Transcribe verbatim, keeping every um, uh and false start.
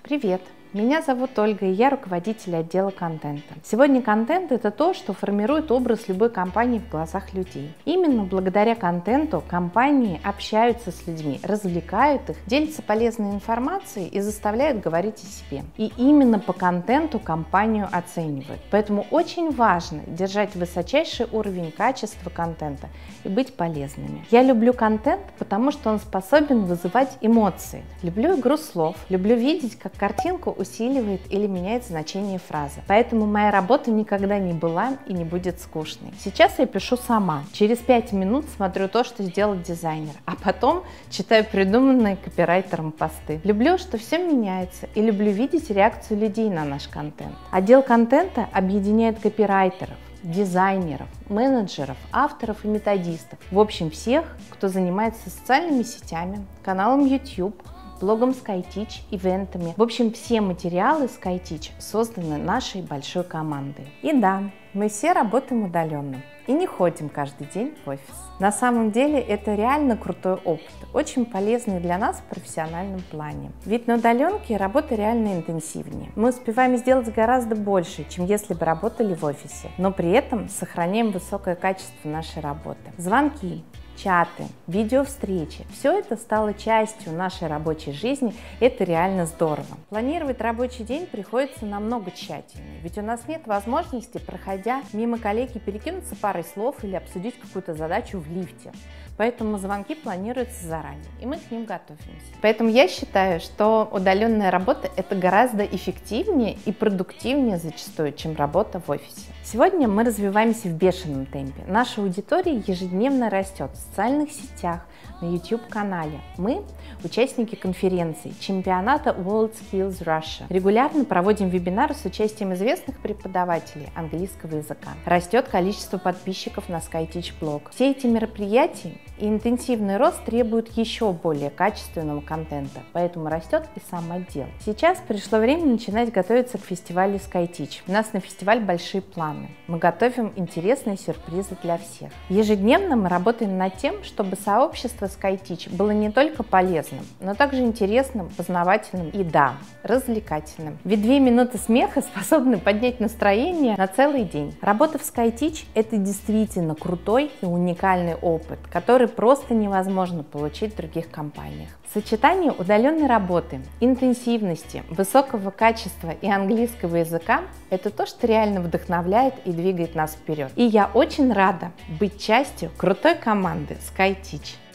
Привет! Меня зовут Ольга, и я руководитель отдела контента. Сегодня контент – это то, что формирует образ любой компании в глазах людей. Именно благодаря контенту компании общаются с людьми, развлекают их, делятся полезной информацией и заставляют говорить о себе. И именно по контенту компанию оценивают. Поэтому очень важно держать высочайший уровень качества контента и быть полезными. Я люблю контент, потому что он способен вызывать эмоции. Люблю игру слов, люблю видеть, как картинку усиливает или меняет значение фразы. Поэтому моя работа никогда не была и не будет скучной. Сейчас я пишу сама. Через пять минут смотрю то, что сделал дизайнер, а потом читаю придуманные копирайтером посты. Люблю, что все меняется, и люблю видеть реакцию людей на наш контент. Отдел контента объединяет копирайтеров, дизайнеров, менеджеров, авторов и методистов. В общем, всех, кто занимается социальными сетями, каналом YouTube, блогом SkyTeach, ивентами. В общем, все материалы SkyTeach созданы нашей большой командой. И да, мы все работаем удаленно и не ходим каждый день в офис. На самом деле это реально крутой опыт, очень полезный для нас в профессиональном плане. Ведь на удаленке работа реально интенсивнее. Мы успеваем сделать гораздо больше, чем если бы работали в офисе, но при этом сохраняем высокое качество нашей работы. Звонки, чаты, видеовстречи – все это стало частью нашей рабочей жизни, это реально здорово. Планировать рабочий день приходится намного тщательнее, ведь у нас нет возможности, проходя мимо коллеги, перекинуться парой слов или обсудить какую-то задачу в лифте. Поэтому звонки планируются заранее, и мы к ним готовимся. Поэтому я считаю, что удаленная работа – это гораздо эффективнее и продуктивнее зачастую, чем работа в офисе. Сегодня мы развиваемся в бешеном темпе. Наша аудитория ежедневно растет в социальных сетях, на YouTube-канале. Мы – участники конференции чемпионата World Skills Russia. Регулярно проводим вебинары с участием известных преподавателей английского языка. Растет количество подписчиков на SkyTeach блог. Все эти мероприятия и интенсивный рост требуют еще более качественного контента, поэтому растет и сам отдел. Сейчас пришло время начинать готовиться к фестивалю SkyTeach. У нас на фестиваль большие планы. Мы готовим интересные сюрпризы для всех. Ежедневно мы работаем над тем, чтобы сообщество SkyTeach было не только полезным, но также интересным, познавательным и, да, развлекательным. Ведь две минуты смеха способны поднять настроение на целый день. Работа в SkyTeach – это действительно крутой и уникальный опыт, который просто невозможно получить в других компаниях. Сочетание удаленной работы, интенсивности, высокого качества и английского языка – это то, что реально вдохновляет и двигает нас вперед. И я очень рада быть частью крутой команды SkyTeach.